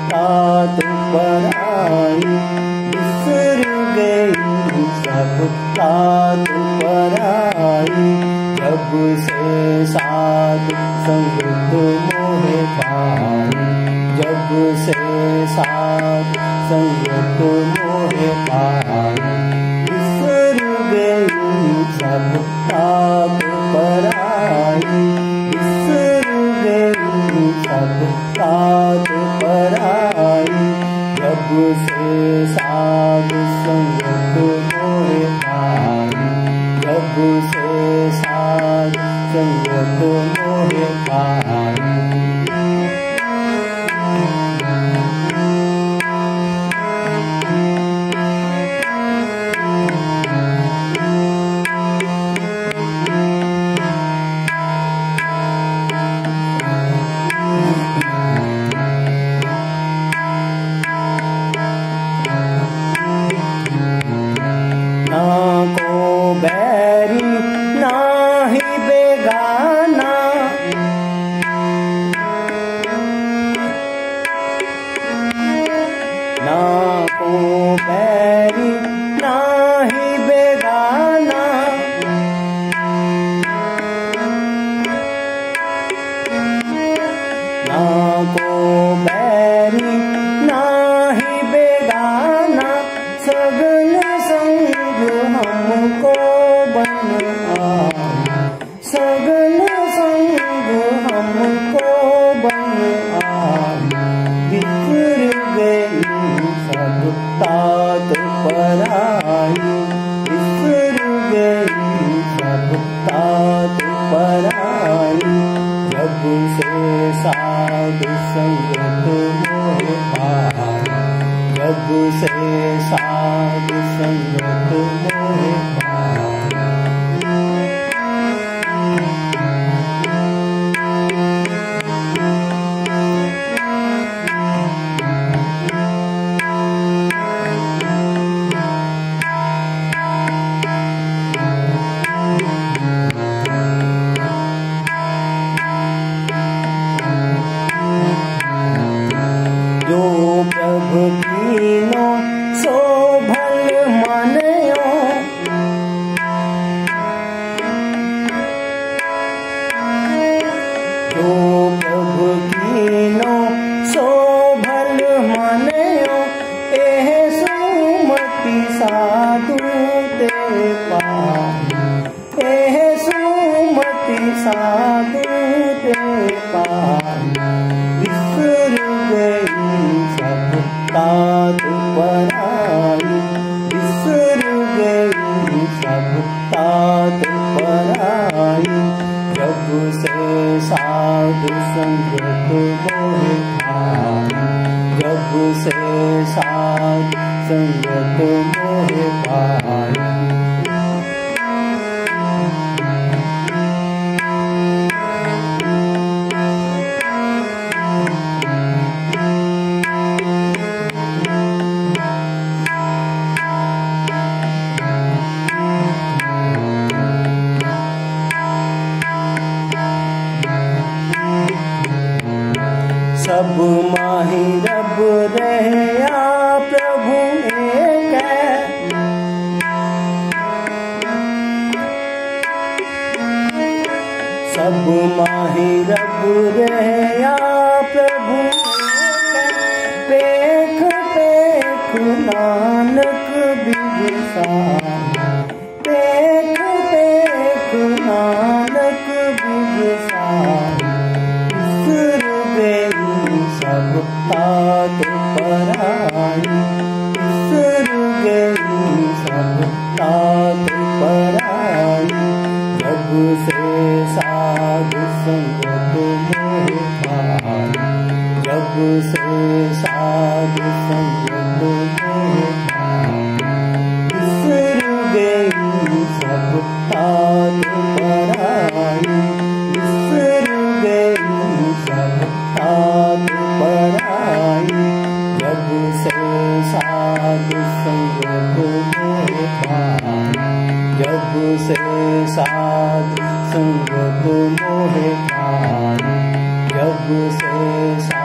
तात पराई, बिसर गई सब तात पराई। जब से साधु संगत मोह पाई, जब से साधु संगत मोह पाई, बिसर गई सब तात पराई, बिसर गई सब तात पराई। जब से साधु संगत मोह पाई, जब से साधु संगत मोह पाई। ना को बैरी ना ही बेगाना, ना को बैरी ना ही बेगाना। ना को बैरी ना ही बेगाना, सगल संग हमको बन आए, सगल संग हमको बन आए। बिखर गई सब तात पराई, बिखर गई सब तात पराई। जब से साधु संगत मोह पाई, जब से साधु संगत मोह पाई। जो प्रभु कीनो सो भल मानयो, जो प्रभु कीनो सो भल मानयो। एह सुमति साधु ते पाई, एह सुमति साधु ते पाई। बिसर गई सब तात पराई, बिसर गई सब तात पराई। जब से साधु संगत मोह पाई, जब से साधु संगत मोह पाई। सब माही रब रहया प्रभु एक है, सब माही रब रहया प्रभु एक है। पेख पेख नानक बिगसाया, पेख पेख नानक बिगसाया। बिसर गई सब तात पराई, बिसर गई सब तात पराई। जब से साधु संगत मोह पाई, जब से साधु संगत मोह पाई। बिसर गई सब तात पराई, बिसर गई सब तात पराई। जब से साधु संगत मोह पाई, जब से साधु संगत मोह पाई। जब से